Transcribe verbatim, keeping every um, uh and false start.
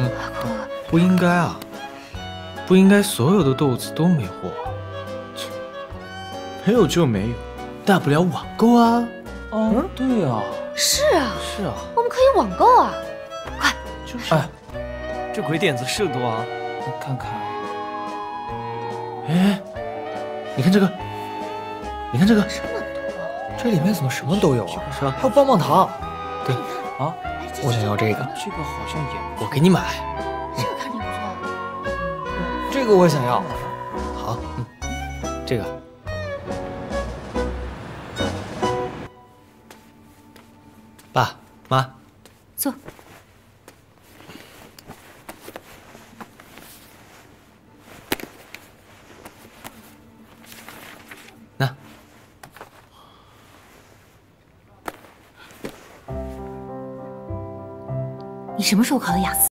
嗯，不应该啊，不应该所有的豆子都没货。没有就没有，大不了网购啊。 哦，对啊， 是啊， 是啊， 我们可以网购啊！快， 就是。 哎，这鬼点子是多啊！我看看。 哎，你看这个，你看这个， 这么多， 这里面怎么什么都有啊？ 是吧？ 还有棒棒糖。 对， 啊， 我想要这个。 这个好像也， 我给你买。 这个看着不错。 这个我想要。 好，嗯，这个。爸妈， 坐。 那， 你什么时候考的雅思？